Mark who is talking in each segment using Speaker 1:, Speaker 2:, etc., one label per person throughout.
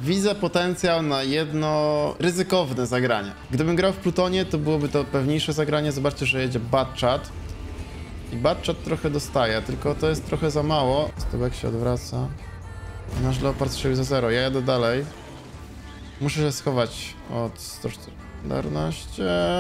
Speaker 1: Widzę potencjał na jedno ryzykowne zagranie. Gdybym grał w Plutonie, to byłoby to pewniejsze zagranie. Zobaczcie, że jedzie Bad Chat. I Bad Chat trochę dostaje, tylko to jest trochę za mało. Stybek się odwraca. Nasz Leopard strzelił za 0. Ja jadę dalej. Muszę się schować od 114.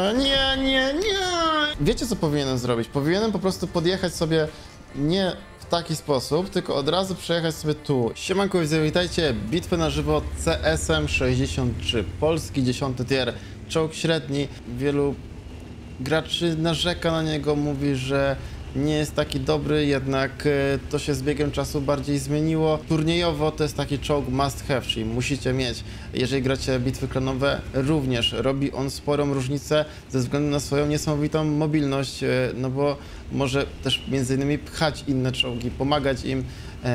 Speaker 1: Nie. Wiecie, co powinienem zrobić? Powinienem po prostu podjechać sobie nie w taki sposób, tylko od razu przejechać sobie tu. Siemanko, witajcie, bitwę na żywo CSM 63, polski 10 tier, czołg średni. Wielu graczy narzeka na niego, mówi, że nie jest taki dobry, jednak to się z biegiem czasu bardziej zmieniło. Turniejowo to jest taki czołg must have, czyli musicie mieć. Jeżeli gracie bitwy klanowe, również robi on sporą różnicę ze względu na swoją niesamowitą mobilność, no bo może też między innymi pchać inne czołgi, pomagać im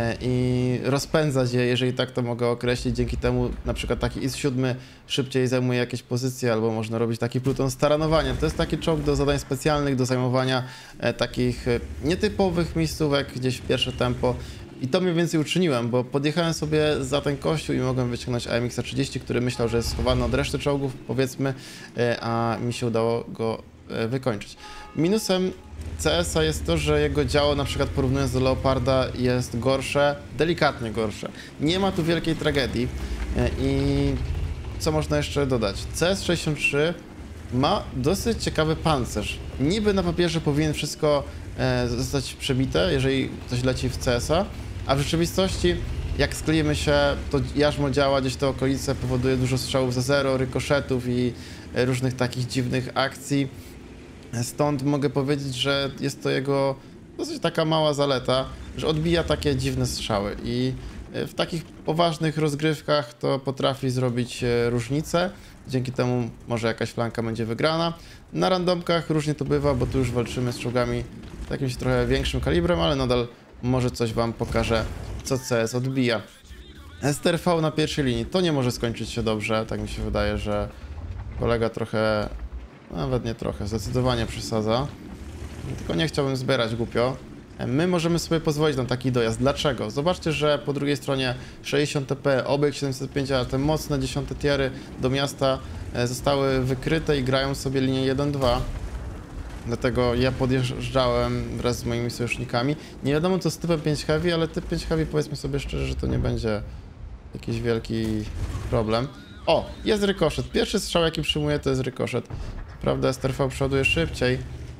Speaker 1: i rozpędzać je, jeżeli tak to mogę określić. Dzięki temu na przykład taki IS-7 szybciej zajmuje jakieś pozycje, albo można robić taki pluton staranowania. To jest taki czołg do zadań specjalnych, do zajmowania takich nietypowych miejscówek gdzieś w pierwsze tempo. I to mniej więcej uczyniłem, bo podjechałem sobie za ten kościół i mogłem wyciągnąć AMX-30, który myślał, że jest schowany od reszty czołgów, powiedzmy, a mi się udało go wykończyć. Minusem CS-a jest to, że jego działo, na przykład porównując do Leoparda, jest gorsze, delikatnie gorsze. Nie ma tu wielkiej tragedii i co można jeszcze dodać? CS-63 ma dosyć ciekawy pancerz. Niby na papierze powinien wszystko zostać przebite, jeżeli ktoś leci w CS-a, a w rzeczywistości jak sklejemy się, to jarzmo działa, gdzieś te okolice powoduje dużo strzałów za 0, rykoszetów i różnych takich dziwnych akcji. Stąd mogę powiedzieć, że jest to jego dosyć taka mała zaleta, że odbija takie dziwne strzały i w takich poważnych rozgrywkach to potrafi zrobić różnicę. Dzięki temu może jakaś flanka będzie wygrana. Na randomkach różnie to bywa, bo tu już walczymy z czołgami z jakimś trochę większym kalibrem, ale nadal może coś wam pokażę, co CS odbija. STRV na pierwszej linii, to nie może skończyć się dobrze, tak mi się wydaje, że kolega trochę, nawet nie trochę, zdecydowanie przesadza. Tylko nie chciałbym zbierać głupio. My możemy sobie pozwolić na taki dojazd. Dlaczego? Zobaczcie, że po drugiej stronie 60 TP, obieg 705, ale te mocne 10 tiery do miasta zostały wykryte i grają sobie linię 1-2. Dlatego ja podjeżdżałem wraz z moimi sojusznikami. Nie wiadomo co z typem 5 Heavy, ale typ 5 Heavy, powiedzmy sobie szczerze, że to nie będzie jakiś wielki problem. O, jest rykoszet. Pierwszy strzał jaki przyjmuję to jest rykoszet. Prawda, STRV przoduje szybciej.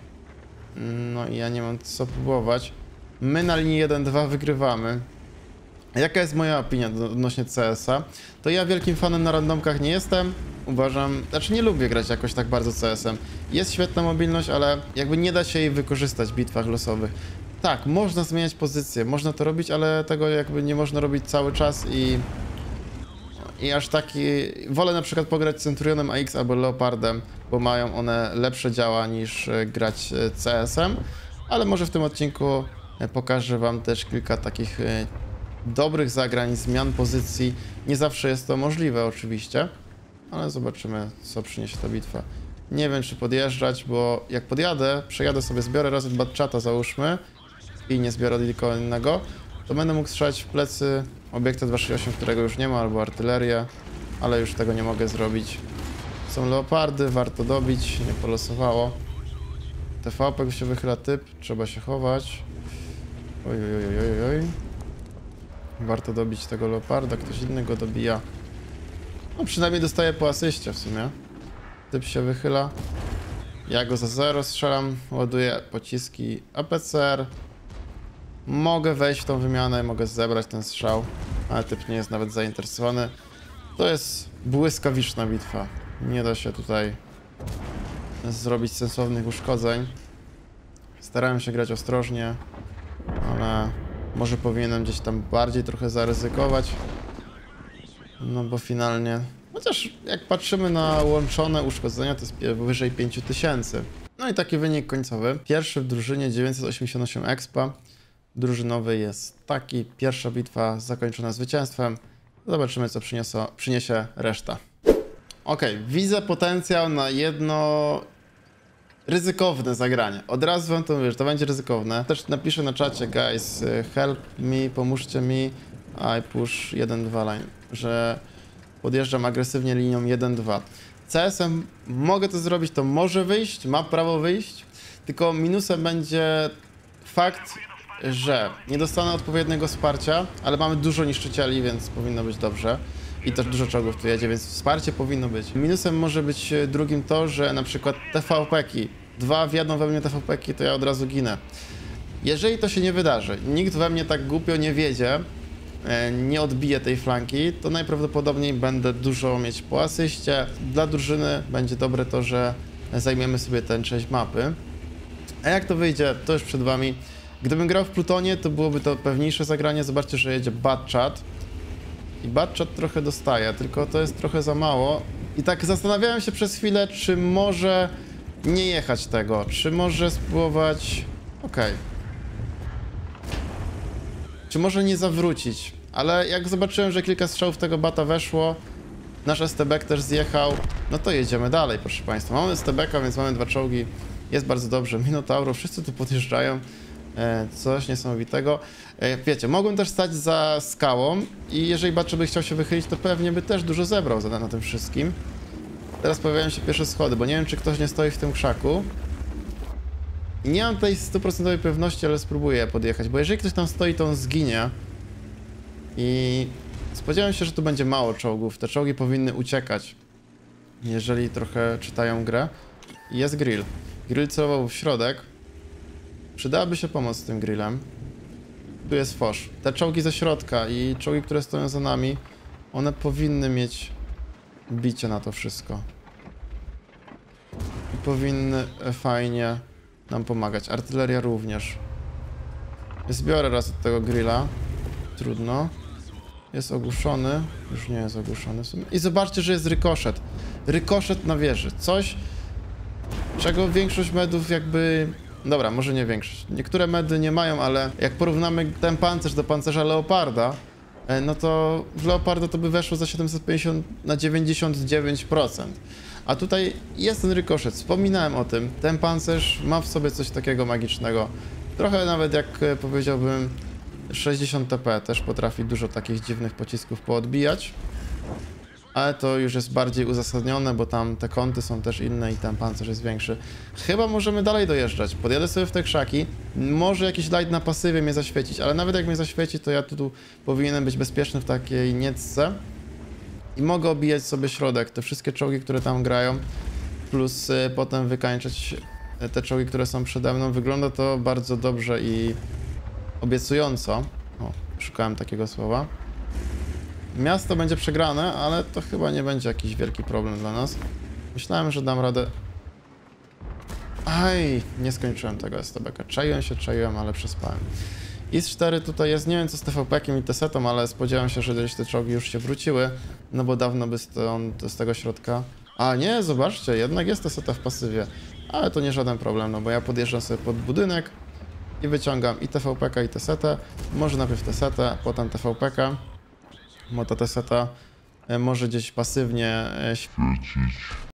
Speaker 1: No i ja nie mam co próbować. My na linii 1-2 wygrywamy. Jaka jest moja opinia odnośnie CS-a? To ja wielkim fanem na randomkach nie jestem. Uważam, znaczy nie lubię grać jakoś tak bardzo CS-em. Jest świetna mobilność, ale jakby nie da się jej wykorzystać w bitwach losowych. Tak, można zmieniać pozycję, można to robić, ale tego jakby nie można robić cały czas i aż taki... Wolę na przykład pograć Centurionem AX albo Leopardem, bo mają one lepsze działa niż grać CS-em, ale może w tym odcinku pokażę wam też kilka takich dobrych zagrań, zmian pozycji. Nie zawsze jest to możliwe oczywiście, ale zobaczymy, co przyniesie ta bitwa. Nie wiem, czy podjeżdżać, bo jak podjadę, przejadę sobie, zbiorę razem Bad Chata, załóżmy, i nie zbiorę nikogo innego, to będę mógł strzelać w plecy obiekta 268, którego już nie ma, albo artylerię, ale już tego nie mogę zrobić. Są leopardy, warto dobić, nie polosowało. TVP się wychyla typ, trzeba się chować. Oj. Warto dobić tego leoparda, ktoś inny go dobija. No przynajmniej dostaje po asyście w sumie. Typ się wychyla. Ja go za 0 strzelam, ładuję pociski APCR. Mogę wejść w tą wymianę, mogę zebrać ten strzał, ale typ nie jest nawet zainteresowany. To jest błyskawiczna bitwa. Nie da się tutaj zrobić sensownych uszkodzeń. Starałem się grać ostrożnie, ale może powinienem gdzieś tam bardziej trochę zaryzykować. No bo finalnie... Chociaż jak patrzymy na łączone uszkodzenia, to jest wyżej 5000. No i taki wynik końcowy. Pierwszy w drużynie 988 expa. Drużynowy jest taki. Pierwsza bitwa zakończona zwycięstwem. Zobaczymy, co przyniesie reszta. Ok, widzę potencjał na jedno ryzykowne zagranie. Od razu wam to mówię, że to będzie ryzykowne. Też napiszę na czacie, guys, help me, pomóżcie mi, I push 1-2 line, że podjeżdżam agresywnie linią 1-2. CS-em mogę to zrobić, to może wyjść, ma prawo wyjść, tylko minusem będzie fakt, że nie dostanę odpowiedniego wsparcia, ale mamy dużo niszczycieli, więc powinno być dobrze. I też dużo czołgów tu jedzie, więc wsparcie powinno być. Minusem może być drugim to, że na przykład TVP-ki, dwa wjadą we mnie TVP-ki, to ja od razu ginę. Jeżeli to się nie wydarzy, nikt we mnie tak głupio nie wiedzie, nie odbije tej flanki, to najprawdopodobniej będę dużo mieć po asyście. Dla drużyny będzie dobre to, że zajmiemy sobie tę część mapy. A jak to wyjdzie, to już przed wami. Gdybym grał w Plutonie, to byłoby to pewniejsze zagranie. Zobaczcie, że jedzie Bad Chat. I Bad Chat trochę dostaje, tylko to jest trochę za mało. I tak zastanawiałem się przez chwilę, czy może nie jechać tego, czy może spróbować... Okej. Czy może nie zawrócić, ale jak zobaczyłem, że kilka strzałów tego bata weszło, nasz STB też zjechał, no to jedziemy dalej, proszę państwa. Mamy STB-ka, więc mamy dwa czołgi, jest bardzo dobrze. Minotauro, wszyscy tu podjeżdżają, coś niesamowitego. Wiecie, mogłem też stać za skałą i jeżeli Batchat by chciał się wychylić, to pewnie by też dużo zebrał na tym wszystkim. Teraz pojawiają się pierwsze schody, bo nie wiem, czy ktoś nie stoi w tym krzaku. I nie mam tej 100% pewności, ale spróbuję podjechać, bo jeżeli ktoś tam stoi, to on zginie. I spodziewam się, że tu będzie mało czołgów. Te czołgi powinny uciekać, jeżeli trochę czytają grę. I jest grill. Grill celował w środek. Przydałaby się pomoc z tym grillem. Tu jest fosz. Te czołgi ze środka i czołgi, które stoją za nami, one powinny mieć bicie na to wszystko. I powinny fajnie nam pomagać. Artyleria również. Zbiorę raz od tego grilla. Trudno. Jest ogłuszony. Już nie jest ogłuszony w sumie. I zobaczcie, że jest rykoszet. Rykoszet na wieży. Coś, czego większość medów jakby... Dobra, może nie większość. Niektóre medy nie mają, ale jak porównamy ten pancerz do pancerza Leoparda, no to w Leoparda to by weszło za 750 na 99%. A tutaj jest ten rykoszet, wspominałem o tym. Ten pancerz ma w sobie coś takiego magicznego. Trochę nawet jak powiedziałbym 60 TP też potrafi dużo takich dziwnych pocisków poodbijać. Ale to już jest bardziej uzasadnione, bo tam te kąty są też inne i ten pancerz jest większy. Chyba możemy dalej dojeżdżać. Podjadę sobie w te krzaki. Może jakiś light na pasywie mnie zaświecić, ale nawet jak mnie zaświeci, to ja tu powinienem być bezpieczny w takiej niecce. I mogę obijać sobie środek, te wszystkie czołgi, które tam grają, plus potem wykańczać te czołgi, które są przede mną. Wygląda to bardzo dobrze i obiecująco. O, szukałem takiego słowa. Miasto będzie przegrane, ale to chyba nie będzie jakiś wielki problem dla nas. Myślałem, że dam radę... Aj, nie skończyłem tego STB-ka. Czaiłem, ale przespałem. IS-4 tutaj jest, nie wiem co z TVP-kiem i Tesetą, ale spodziewam się, że gdzieś te czołgi już się wróciły, no bo dawno by z tego środka... A nie, zobaczcie, jednak jest Teseta w pasywie. Ale to nie żaden problem, no bo ja podjeżdżam sobie pod budynek i wyciągam i TVP-ka i Tesetę. Może najpierw Tesetę, potem TVP-ka. Bo ta Teseta może gdzieś pasywnie świecić.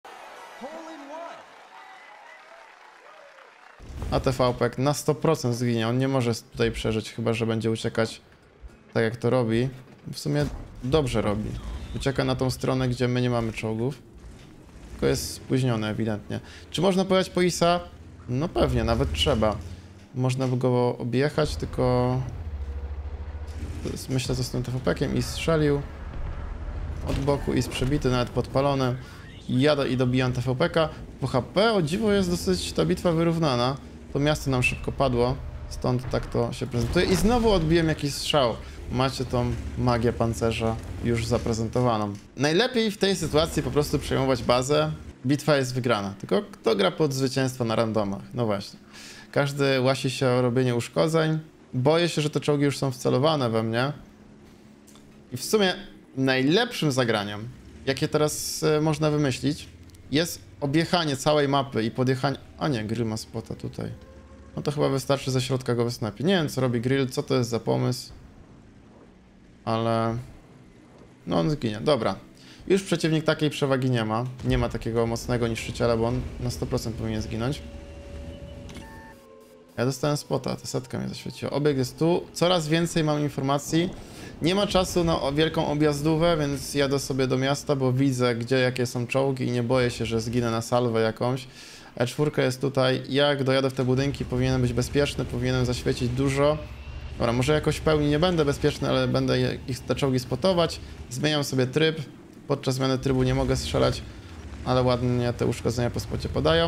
Speaker 1: A TVP na 100% zginie, on nie może tutaj przeżyć, chyba że będzie uciekać tak jak to robi. W sumie dobrze robi. Ucieka na tą stronę, gdzie my nie mamy czołgów. Tylko jest spóźniony ewidentnie. Czy można pojechać po ISA? No pewnie, nawet trzeba. Można by go objechać, tylko... Myślę, co z tym TVP-kiem i strzelił od boku i przebity, nawet podpalony. Jadę i dobijam TVP-ka. Po HP, o dziwo, jest dosyć ta bitwa wyrównana. To miasto nam szybko padło, stąd tak to się prezentuje. I znowu odbiłem jakiś strzał. Macie tą magię pancerza już zaprezentowaną. Najlepiej w tej sytuacji po prostu przejmować bazę. Bitwa jest wygrana. Tylko kto gra pod zwycięstwo na randomach? No właśnie. Każdy łasi się o robienie uszkodzeń. Boję się, że te czołgi już są wcelowane we mnie. I w sumie najlepszym zagraniem, jakie teraz można wymyślić, jest objechanie całej mapy i podjechanie... A nie, grill ma spota tutaj. No to chyba wystarczy ze środka go wysnapić. Nie wiem, co robi grill, co to jest za pomysł. Ale... No on zginie. Dobra. Już przeciwnik takiej przewagi nie ma. Nie ma takiego mocnego niszczyciela, bo on na 100% powinien zginąć. Ja dostałem spota, ta setka mnie zaświeciła. Obiekt jest tu, coraz więcej mam informacji. Nie ma czasu na wielką objazdówę, więc jadę sobie do miasta, bo widzę, gdzie jakie są czołgi i nie boję się, że zginę na salwę jakąś. E4 jest tutaj. Jak dojadę w te budynki, powinienem być bezpieczny, powinienem zaświecić dużo. Dobra, może jakoś w pełni nie będę bezpieczny, ale będę te czołgi spotować. Zmieniam sobie tryb. Podczas zmiany trybu nie mogę strzelać, ale ładnie te uszkodzenia po spocie podają.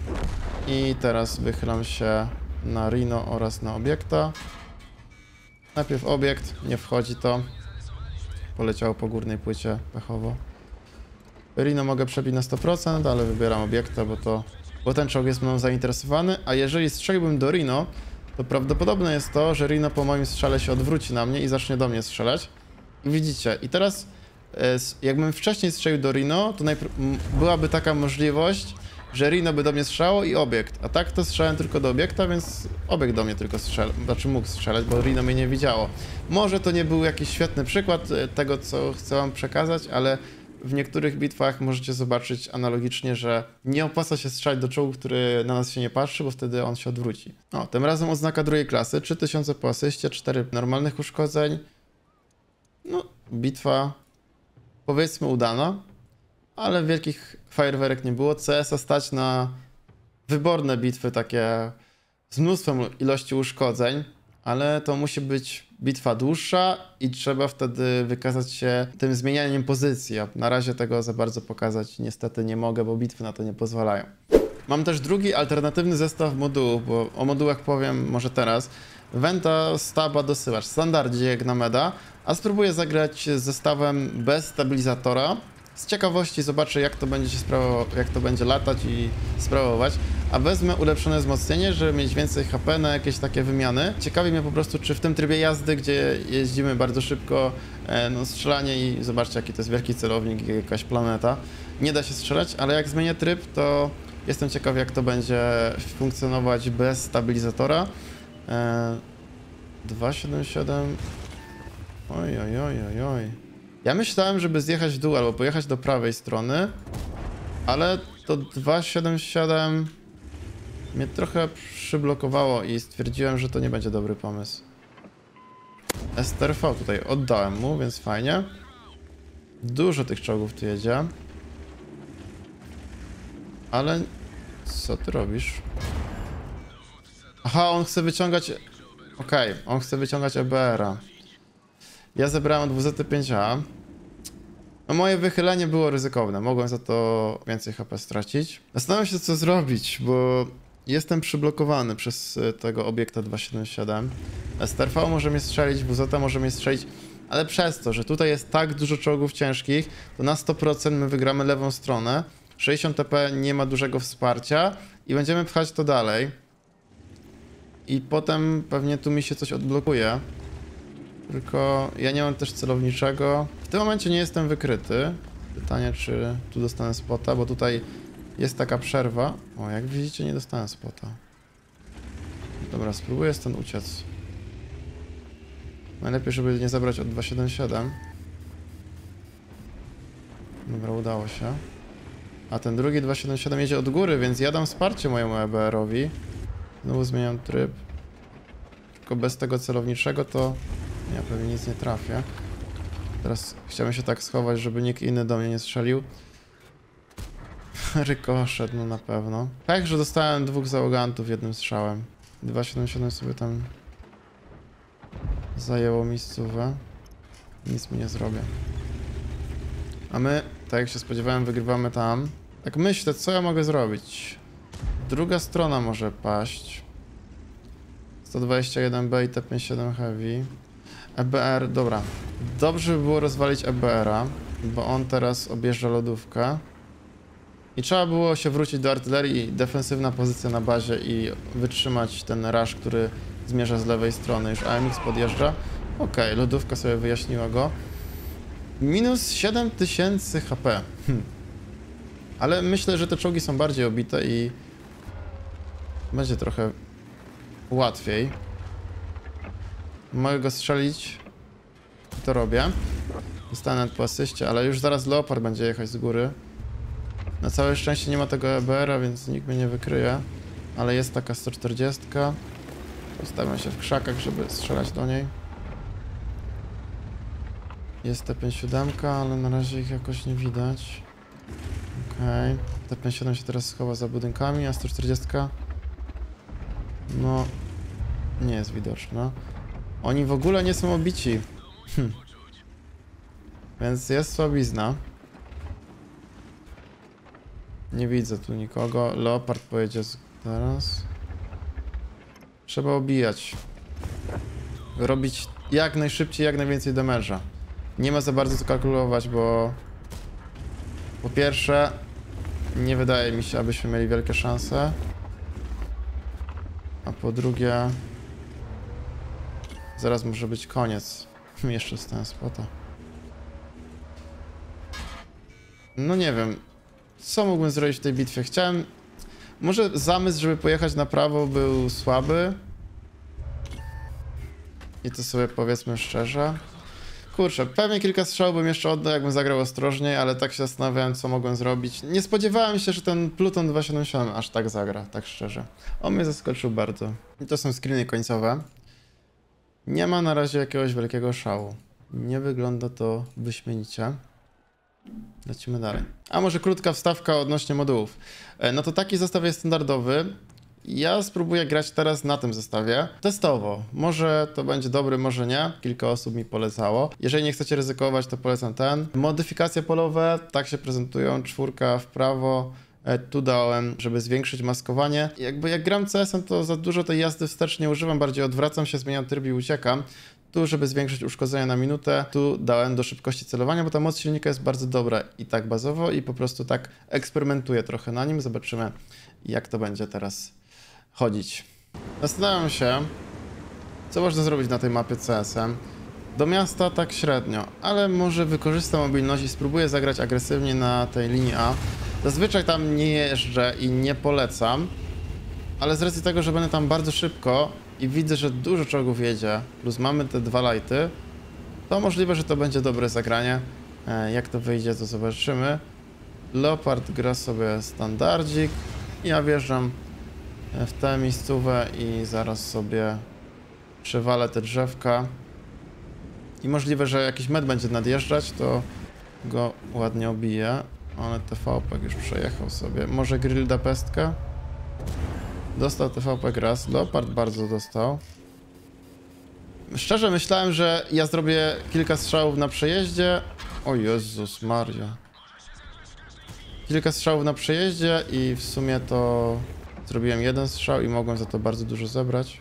Speaker 1: I teraz wychylam się na Rhino oraz na obiekta. Najpierw obiekt, nie wchodzi to. Poleciało po górnej płycie pechowo. Rhino mogę przebić na 100%, ale wybieram obiekta, bo ten czołg jest mną zainteresowany. A jeżeli strzeliłbym do Rhino, to prawdopodobne jest to, że Rhino po moim strzale się odwróci na mnie i zacznie do mnie strzelać. I widzicie, i teraz jakbym wcześniej strzelił do Rhino, to byłaby taka możliwość, że Rhino by do mnie strzelało i obiekt. A tak to strzelałem tylko do obiekta, więc obiekt do mnie tylko mógł strzelać, bo Rhino mnie nie widziało. Może to nie był jakiś świetny przykład tego, co chcę wam przekazać, ale w niektórych bitwach możecie zobaczyć analogicznie, że nie opłaca się strzelać do czołgu, który na nas się nie patrzy, bo wtedy on się odwróci. O, tym razem odznaka drugiej klasy, 3000 po asyście, 4 normalnych uszkodzeń. No, bitwa powiedzmy udana, ale wielkich fajerwerek nie było. CS-a stać na wyborne bitwy takie z mnóstwem ilości uszkodzeń, ale to musi być bitwa dłuższa i trzeba wtedy wykazać się tym zmienianiem pozycji. Ja na razie tego za bardzo pokazać niestety nie mogę, bo bitwy na to nie pozwalają. Mam też drugi alternatywny zestaw modułów, bo o modułach powiem może teraz. Venta, Staba, dosyłacz. W standardzie jak na meda, a spróbuję zagrać z zestawem bez stabilizatora. Z ciekawości zobaczę, jak to będzie jak to będzie latać i sprawować. A wezmę ulepszone wzmocnienie, żeby mieć więcej HP na jakieś takie wymiany. Ciekawi mnie po prostu, czy w tym trybie jazdy, gdzie jeździmy bardzo szybko, no strzelanie i zobaczcie, jaki to jest wielki celownik, jakaś planeta. Nie da się strzelać, ale jak zmienię tryb, to jestem ciekaw, jak to będzie funkcjonować bez stabilizatora. 277. Oj, oj, oj, oj, oj. Ja myślałem, żeby zjechać w dół albo pojechać do prawej strony, ale to 277 mnie trochę przyblokowało i stwierdziłem, że to nie będzie dobry pomysł. STRV tutaj oddałem mu, więc fajnie. Dużo tych czołgów tu jedzie. Ale co ty robisz? Aha, on chce wyciągać... Okej, on chce wyciągać EBR-a. Ja zebrałem od WZ-5A. No moje wychylenie było ryzykowne, mogłem za to więcej HP stracić. Zastanawiam się, co zrobić, bo jestem przyblokowany przez tego obiekta 277. STRV może mnie strzelić, WZ może mnie strzelić, ale przez to, że tutaj jest tak dużo czołgów ciężkich, to na 100% my wygramy lewą stronę. 60 TP nie ma dużego wsparcia i będziemy pchać to dalej. I potem pewnie tu mi się coś odblokuje. Tylko ja nie mam też celowniczego. W tym momencie nie jestem wykryty. Pytanie, czy tu dostanę spota, bo tutaj jest taka przerwa. O, jak widzicie, nie dostałem spota. Dobra, spróbuję stąd uciec. Najlepiej, żeby nie zabrać od 277. Dobra, udało się. A ten drugi 277 jedzie od góry, więc ja dam wsparcie mojemu EBR-owi. Znowu zmieniam tryb. Tylko bez tego celowniczego to ja pewnie nic nie trafię. Teraz chciałem się tak schować, żeby nikt inny do mnie nie strzelił. Rykoszet, no na pewno. Tak, że dostałem 2 załogantów jednym strzałem. 277 sobie tam zajęło miejscówę. Nic mi nie zrobię. A my, tak jak się spodziewałem, wygrywamy tam. Tak myślę, co ja mogę zrobić? Druga strona może paść. 121B i T57 Heavy. EBR, dobra. Dobrze by było rozwalić EBR-a, bo on teraz objeżdża lodówkę. I trzeba było się wrócić do artylerii, defensywna pozycja na bazie i wytrzymać ten rush, który zmierza z lewej strony. Już AMX podjeżdża. Okej, lodówka sobie wyjaśniła go. Minus 7000 HP. Ale myślę, że te czołgi są bardziej obite i będzie trochę łatwiej. Mogę go strzelić. To robię. Dostanę po asyście, ale już zaraz Leopard będzie jechać z góry. Na całe szczęście nie ma tego EBR-a, więc nikt mnie nie wykryje. Ale jest taka 140. Ustawiam się w krzakach, żeby strzelać do niej. Jest T57, ale na razie ich jakoś nie widać. Okej. T57 się teraz schowa za budynkami, a 140... No... Nie jest widoczna. Oni w ogóle nie są obici. Więc jest słabizna. Nie widzę tu nikogo. Leopard pojedzie teraz. Trzeba obijać. Robić jak najszybciej, jak najwięcej damage'a. Nie ma za bardzo co kalkulować, bo... Po pierwsze... Nie wydaje mi się, abyśmy mieli wielkie szanse. A po drugie... Zaraz może być koniec. Jeszcze stałem spota. No nie wiem. Co mógłbym zrobić w tej bitwie? Chciałem... Może zamysł, żeby pojechać na prawo był słaby. I to sobie powiedzmy szczerze. Kurczę, pewnie kilka strzałów bym jeszcze oddał, jakbym zagrał ostrożniej, ale tak się zastanawiałem, co mogłem zrobić. Nie spodziewałem się, że ten Pluton 277 aż tak zagra, tak szczerze. On mnie zaskoczył bardzo. I to są screeny końcowe. Nie ma na razie jakiegoś wielkiego szału. Nie wygląda to wyśmienicie. Lecimy dalej. A może krótka wstawka odnośnie modułów. No to taki zestaw jest standardowy. Ja spróbuję grać teraz na tym zestawie. Testowo. Może to będzie dobry, może nie. Kilka osób mi polecało. Jeżeli nie chcecie ryzykować, to polecam ten. Modyfikacje polowe, tak się prezentują. 4 w prawo. Tu dałem, żeby zwiększyć maskowanie. Jakby jak gram CS-em, to za dużo tej jazdy wstecz nie używam. Bardziej odwracam się, zmieniam tryb i uciekam. Tu, żeby zwiększyć uszkodzenia na minutę, tu dałem do szybkości celowania, bo ta moc silnika jest bardzo dobra i tak bazowo i po prostu tak eksperymentuję trochę na nim. Zobaczymy, jak to będzie teraz chodzić. Zastanawiam się, co można zrobić na tej mapie CS-em. Do miasta tak średnio, ale może wykorzystam mobilność i spróbuję zagrać agresywnie na tej linii A. Zazwyczaj tam nie jeżdżę i nie polecam, ale z racji tego, że będę tam bardzo szybko i widzę, że dużo czołgów jedzie, plus mamy te 2 lighty, to możliwe, że to będzie dobre zagranie. Jak to wyjdzie, to zobaczymy. Leopard gra sobie standardzik. Ja wjeżdżam w tę miejscówę i zaraz sobie przewalę te drzewka. I możliwe, że jakiś med będzie nadjeżdżać, to go ładnie obiję. Ale TVP już przejechał sobie. Może grill da pestkę? Dostał TVP raz. Leopard bardzo dostał. Szczerze myślałem, że ja zrobię kilka strzałów na przejeździe. O Jezus Maria. Kilka strzałów na przejeździe i w sumie to zrobiłem jeden strzał i mogłem za to bardzo dużo zebrać.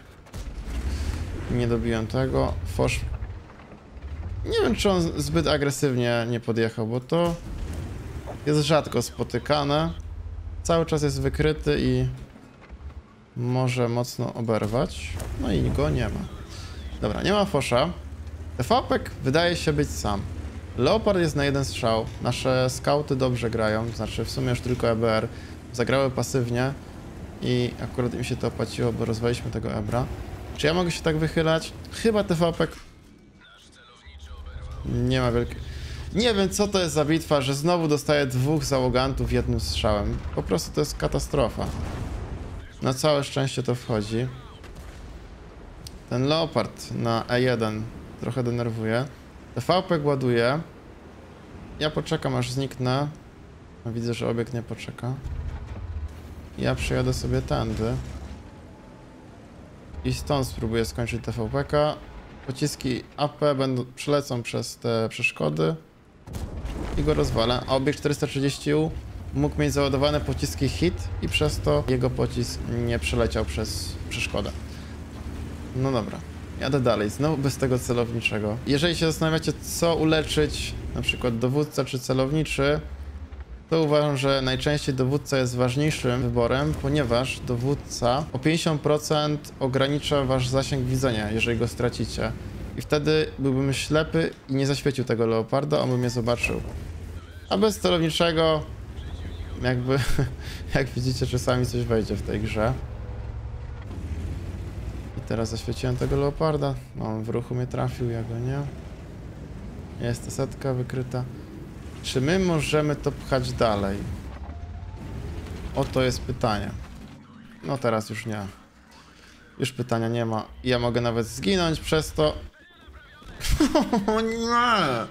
Speaker 1: Nie dobiłem tego. Fosz... Nie wiem, czy on zbyt agresywnie nie podjechał, bo to jest rzadko spotykane. Cały czas jest wykryty i może mocno oberwać. No i go nie ma. Dobra, nie ma Fosza. TVP wydaje się być sam. Leopard jest na jeden strzał. Nasze skauty dobrze grają. Znaczy w sumie już tylko EBR. Zagrały pasywnie i akurat im się to opłaciło, bo rozwaliśmy tego Ebra. Czy ja mogę się tak wychylać? Chyba TVP... Nie ma wielkiej... Nie wiem, co to jest za bitwa, że znowu dostaję 2 załogantów jednym strzałem. Po prostu to jest katastrofa. Na całe szczęście to wchodzi. Ten Leopard na E1 trochę denerwuje. TVP ładuje. Ja poczekam, aż zniknę. Widzę, że obiekt nie poczeka. Ja przyjadę sobie tędy. I stąd spróbuję skończyć TVP-ka. Pociski AP przelecą przez te przeszkody. I go rozwalę. A obiekt 430U mógł mieć załadowane pociski hit i przez to jego pocisk nie przeleciał przez przeszkodę. No dobra, jadę dalej, znowu bez tego celowniczego. Jeżeli się zastanawiacie, co uleczyć, na przykład dowódca czy celowniczy, to uważam, że najczęściej dowódca jest ważniejszym wyborem, ponieważ dowódca o 50% ogranicza wasz zasięg widzenia, jeżeli go stracicie. I wtedy byłbym ślepy i nie zaświecił tego Leoparda, on by mnie zobaczył. A bez celowniczego, jakby, jak widzicie, czasami coś wejdzie w tej grze. I teraz zaświeciłem tego Leoparda. No, on w ruchu mnie trafił, ja go nie. Jest ta setka wykryta. Czy my możemy to pchać dalej? Oto jest pytanie. No teraz już nie. Już pytania nie ma. Ja mogę nawet zginąć przez to. O nie!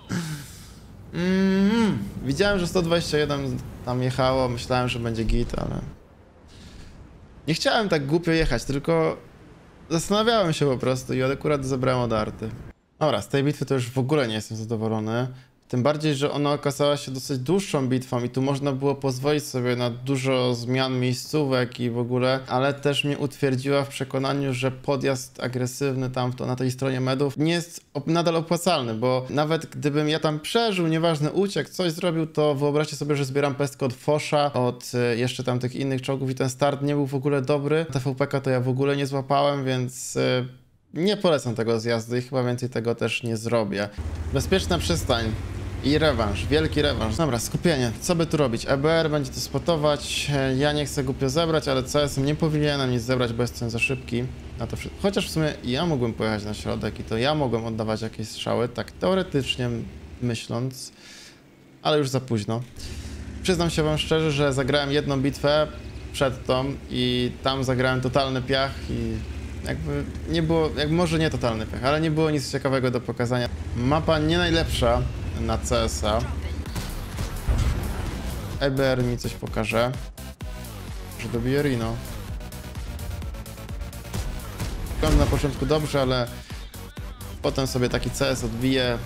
Speaker 1: Widziałem, że 121 tam jechało, myślałem, że będzie git, ale... Nie chciałem tak głupio jechać, tylko zastanawiałem się po prostu i akurat zebrałem od arty. Dobra, z tej bitwy to już w ogóle nie jestem zadowolony. Tym bardziej, że ona okazała się dosyć dłuższą bitwą i tu można było pozwolić sobie na dużo zmian miejscówek i w ogóle, ale też mnie utwierdziła w przekonaniu, że podjazd agresywny tam na tej stronie medów nie jest nadal opłacalny, bo nawet gdybym ja tam przeżył, nieważne uciekł, coś zrobił, to wyobraźcie sobie, że zbieram pestkę od Fosza, od jeszcze tam tych innych czołgów i ten start nie był w ogóle dobry. TVP-ka to ja w ogóle nie złapałem, więc... nie polecam tego zjazdu i chyba więcej tego też nie zrobię. Bezpieczna przystań. I rewanż, wielki rewanż. Dobra, skupienie. Co by tu robić? EBR będzie to spotować. Ja nie chcę głupio zebrać, ale CS-em nie powinienem nic zebrać, bo jestem za szybki na to wszystko. Chociaż w sumie ja mogłem pojechać na środek i to ja mogłem oddawać jakieś strzały, tak teoretycznie myśląc, ale już za późno. Przyznam się wam szczerze, że zagrałem jedną bitwę przed tą i tam zagrałem totalny piach i jakby nie było, jak może nie totalny piach, ale nie było nic ciekawego do pokazania. Mapa nie najlepsza na CS-a. EBR mi coś pokaże. Że dobije Rino. Wygląda na początku dobrze, ale potem sobie taki CS odbije.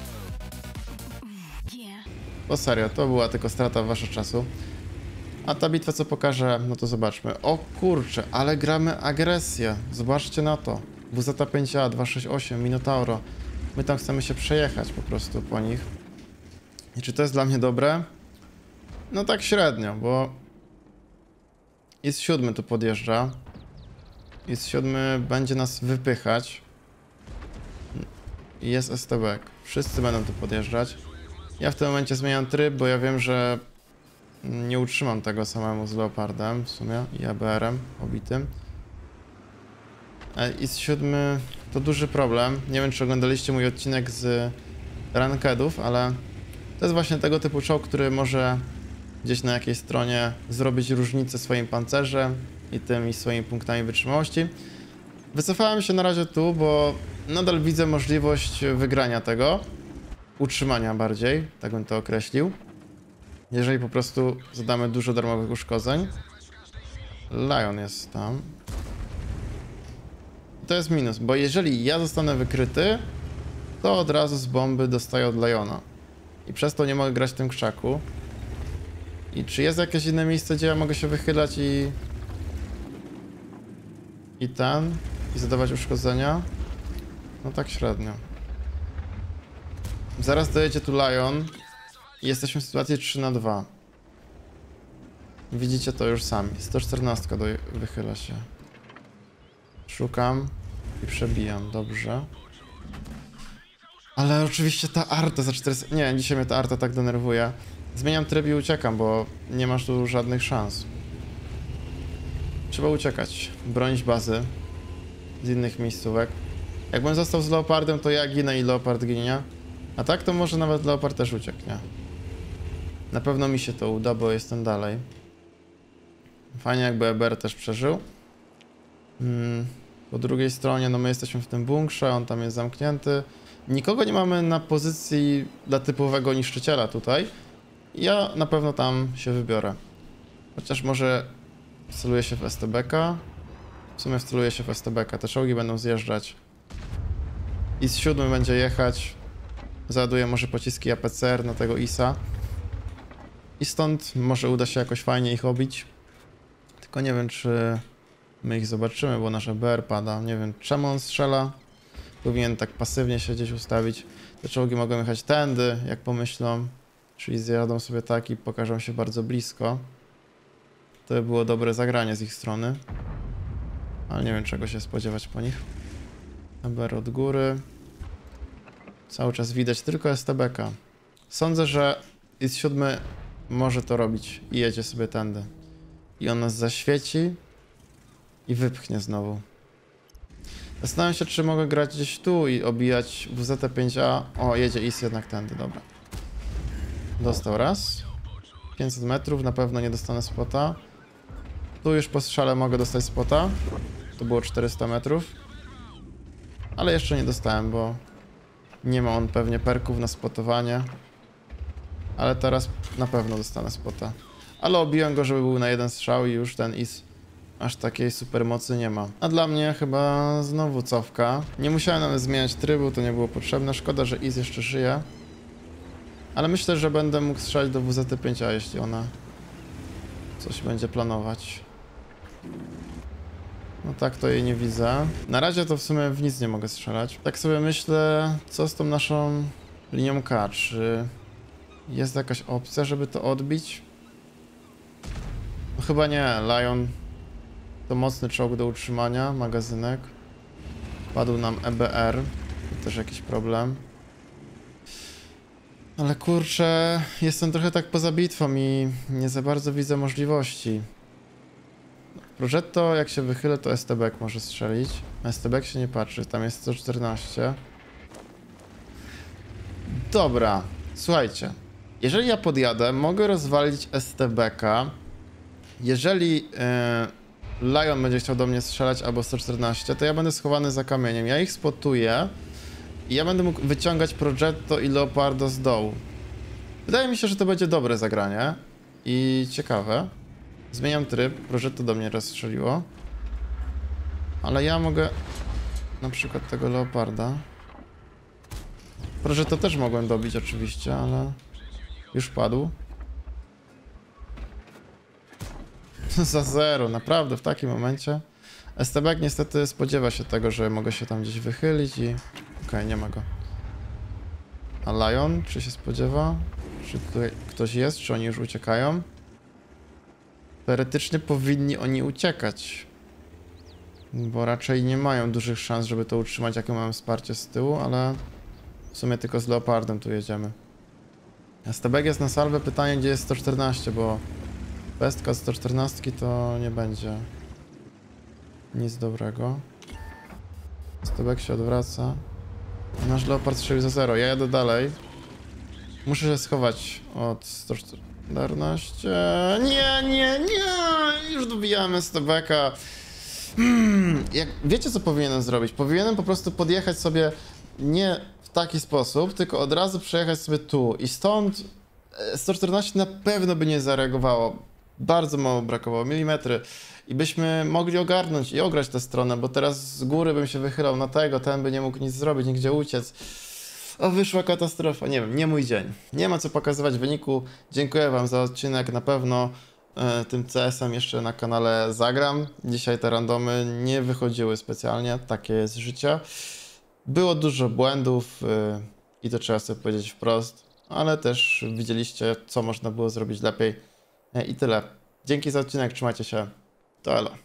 Speaker 1: Bo serio, to była tylko strata waszego czasu. A ta bitwa co pokaże, no to zobaczmy. O kurczę, ale gramy agresję. Zobaczcie na to. WZ-5A, 268, Minotauro. My tam chcemy się przejechać po prostu po nich. I czy to jest dla mnie dobre? No tak średnio, bo... IS-7 tu podjeżdża. IS-7 będzie nas wypychać. I jest STB. Wszyscy będą tu podjeżdżać. Ja w tym momencie zmieniam tryb, bo ja wiem, że nie utrzymam tego samemu z Leopardem w sumie i ABR-em obitym. IS-7 to duży problem. Nie wiem, czy oglądaliście mój odcinek z rankedów, ale to jest właśnie tego typu czołg, który może gdzieś na jakiejś stronie zrobić różnicę swoim pancerzem i tymi swoimi punktami wytrzymałości. Wycofałem się na razie tu, bo nadal widzę możliwość wygrania tego. Utrzymania bardziej, tak bym to określił. Jeżeli po prostu zadamy dużo darmowych uszkodzeń. Lion jest tam. To jest minus, bo jeżeli ja zostanę wykryty, to od razu z bomby dostaję od Liona. I przez to nie mogę grać w tym krzaku. I czy jest jakieś inne miejsce, gdzie ja mogę się wychylać i zadawać uszkodzenia? No tak średnio. Zaraz dojedzie tu Lion i jesteśmy w sytuacji 3-2. Widzicie to już sami. 114 wychyla się. Szukam i przebijam, dobrze. Ale oczywiście ta arta za 400... Nie, dzisiaj mnie ta arta tak denerwuje. Zmieniam tryb i uciekam, bo nie masz tu żadnych szans. Trzeba uciekać, bronić bazy z innych miejscówek. Jakbym został z Leopardem, to ja ginę i Leopard ginie. A tak to może nawet Leopard też ucieknie. Na pewno mi się to uda, bo jestem dalej. Fajnie jakby EBR też przeżył. Po drugiej stronie, no my jesteśmy w tym bunkrze, on tam jest zamknięty. Nikogo nie mamy na pozycji dla typowego niszczyciela tutaj. Ja na pewno tam się wybiorę. Chociaż może wceluję się w STB-ka. W sumie wceluję się w STB-ka. Te czołgi będą zjeżdżać. IS-7 będzie jechać. Załaduję może pociski APCR na tego IS-a. I stąd może uda się jakoś fajnie ich obić. Tylko nie wiem, czy my ich zobaczymy, bo nasz EBR pada. Nie wiem, czemu on strzela. Powinien tak pasywnie się gdzieś ustawić. Te czołgi mogą jechać tędy, jak pomyślą. Czyli zjadą sobie tak i pokażą się bardzo blisko. To by było dobre zagranie z ich strony. Ale nie wiem, czego się spodziewać po nich. EBR od góry. Cały czas widać tylko STB-ka. Sądzę, że IS-7 może to robić i jedzie sobie tędy. I on nas zaświeci i wypchnie znowu. Zastanawiam się, czy mogę grać gdzieś tu i obijać WZ-5A. O, jedzie IS jednak tędy, dobra. Dostał raz. 500 metrów, na pewno nie dostanę spota. Tu już po strzale mogę dostać spota. To było 400 metrów. Ale jeszcze nie dostałem, bo nie ma on pewnie perków na spotowanie. Ale teraz na pewno dostanę spota. Ale obiłem go, żeby był na jeden strzał i już ten is aż takiej super mocy nie ma. A dla mnie chyba znowu cofka. Nie musiałem nawet zmieniać trybu, to nie było potrzebne. Szkoda, że is jeszcze żyje. Ale myślę, że będę mógł strzelać do WZT-5A, jeśli ona coś będzie planować. No tak, to jej nie widzę. Na razie to w sumie w nic nie mogę strzelać. Tak sobie myślę, co z tą naszą linią K, czy jest jakaś opcja, żeby to odbić? No chyba nie, Lion to mocny czołg do utrzymania, magazynek. Padł nam EBR, to też jakiś problem. Ale kurczę, jestem trochę tak poza bitwą i nie za bardzo widzę możliwości. Progetto, jak się wychylę, to STB może strzelić. STB się nie patrzy, tam jest 114. Dobra, słuchajcie. Jeżeli ja podjadę, mogę rozwalić STB-ka. Jeżeli Lion będzie chciał do mnie strzelać albo 114, to ja będę schowany za kamieniem. Ja ich spotuję i ja będę mógł wyciągać Progetto i Leopardo z dołu. Wydaje mi się, że to będzie dobre zagranie i ciekawe. Zmieniam tryb, Progetto do mnie rozstrzeliło. Ale ja mogę na przykład tego Leoparda. Progetto też mogłem dobić oczywiście, ale już padł. Za 0, naprawdę w takim momencie. STB niestety spodziewa się tego, że mogę się tam gdzieś wychylić i... Okej, nie ma go. A Lion, czy się spodziewa? Czy tutaj ktoś jest? Czy oni już uciekają? Teoretycznie powinni oni uciekać. Bo raczej nie mają dużych szans, żeby to utrzymać, jakie mamy wsparcie z tyłu, ale... W sumie tylko z Leopardem tu jedziemy. STB jest na salwę, pytanie gdzie jest 114, bo... Pestka z 114 to nie będzie nic dobrego. Stebek się odwraca. Nasz Leopard strzelił za 0. Ja jadę dalej. Muszę się schować od 114. Nie! Już dobijamy Stebeka. Jak wiecie co powinienem zrobić? Powinienem po prostu podjechać sobie nie w taki sposób, tylko od razu przejechać sobie tu. I stąd 114 na pewno by nie zareagowało. Bardzo mało brakowało, milimetry. I byśmy mogli ogarnąć i ograć tę stronę, bo teraz z góry bym się wychylał na tego, ten by nie mógł nic zrobić, nigdzie uciec. O, wyszła katastrofa, nie wiem, nie mój dzień. Nie ma co pokazywać wyniku. Dziękuję wam za odcinek, na pewno tym CS-em jeszcze na kanale zagram. Dzisiaj te randomy nie wychodziły specjalnie, takie jest życie. Było dużo błędów i to trzeba sobie powiedzieć wprost, ale też widzieliście, co można było zrobić lepiej. I tyle. Dzięki za odcinek, trzymajcie się. To elo.